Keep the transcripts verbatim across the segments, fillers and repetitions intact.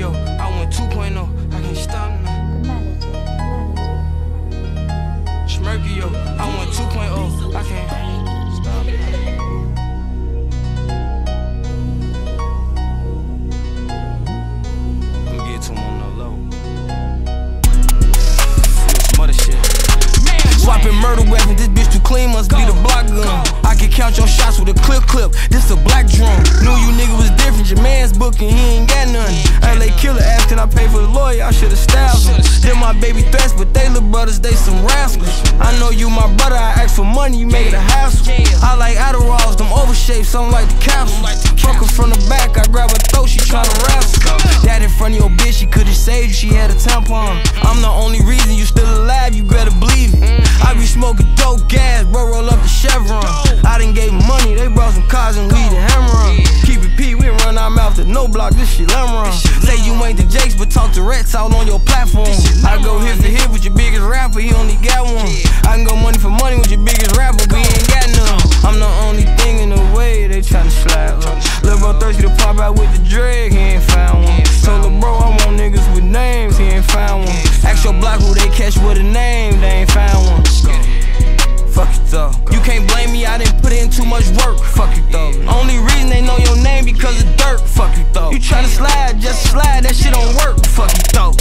Smerkio, I went two point oh, I can't stop now. Smerkio, I went two point oh, I can't stop now. Let me get to him on the low. Some other shit. Swapping murder weapons, this bitch too clean, must be the block gun. I can count your shots with a clip clip, this a black drum. Knew you nigga was different, your man's booking, he ain't got none. L A killer asked, can I pay for the lawyer? I should've stabbed him. Them my baby threats, but they little brothers, they some rascals. I know you my brother, I ask for money, you make it a hassle. I like Adderalls, them overshapes, something like the capsule. Fuck her from the back, I grab her throat, she tryna wrestle. That in front of your bitch, she could've saved you, she had a tampon. I'm the only reason you still alive, you better believe it. I be smoking dope gas, bro, roll up the Chevron. I done gave money, they brought some cars and weed and hammer on. Keep it P, we run our mouth to no block, this shit lemon. Say you ain't the Jakes, but talk to Rats out on your platform. I go hit for hit with your biggest rapper, he only got one. I can go money for money with your biggest rapper, but he ain't got none. I'm the only thing in the way, they tryna slap. Lil' bro thirsty to pop out with the drag, he ain't found one. Told lil' bro I want niggas with names, he ain't found one. Ask your block who they catch with a name, they ain't found one. Fuck it though. You can't blame me, I didn't put in too much work. Fuck it though. Only reason they know your name because of dirt. Fuck it though. You tryna slide, just slide, that shit don't work. Fuck it though.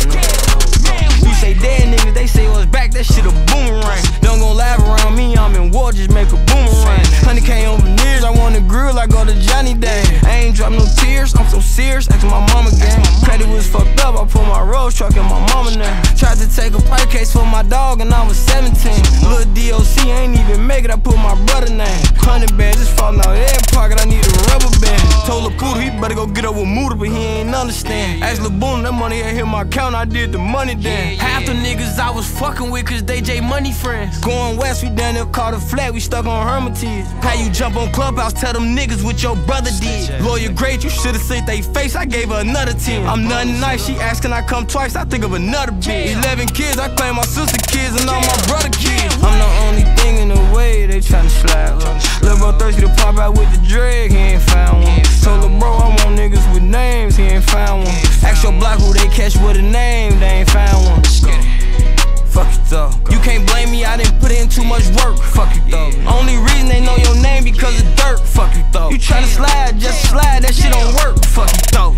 You say dead niggas, they say what's back, that shit a boomerang. Don't gon' laugh around me, I'm in war, just make a boomerang. Honey K on veneers, I want a grill, I go to Johnny Day. I ain't drop no tears, I'm so serious, ask my mama gang. Credit was fucked up, I put my road truck in my mama name. Tried to take a pipe case for my dog and I was seventeen. Lil D O C ain't even make it, I put my brother name. Hundred bands just falling out every pocket, I need a rubber band. Told Lil Poodle he better go get up with Muda, but he ain't understand. Asked Lil Boone, that money had hit my account, I did the money then. Half the niggas I was fucking with cause they J Money friends. Going west, we down there caught a flat, we stuck on Hermitage. How you jump on Clubhouse, tell them niggas what your brother did. Lawyer great, you should've seen they face, I gave her another ten. I'm nothing nice, she asked can I come twice, I think of another bitch. Eleven kids, I claim my sister kids and all my brother kids. I'm the only thing in the way, they tryna slap. Lil' bro thirsty to pop out with the drag, he ain't found one. Told lil' bro I want niggas with names, he ain't found one. Ask your block who they catch with a name, they ain't found one. Fuck it though. You can't blame me, I didn't put in too much work. Fuck it though. Only reason they know your name because of dirt. Fuck it though. You tryna slide, just slide, that shit don't work. Fuck it though.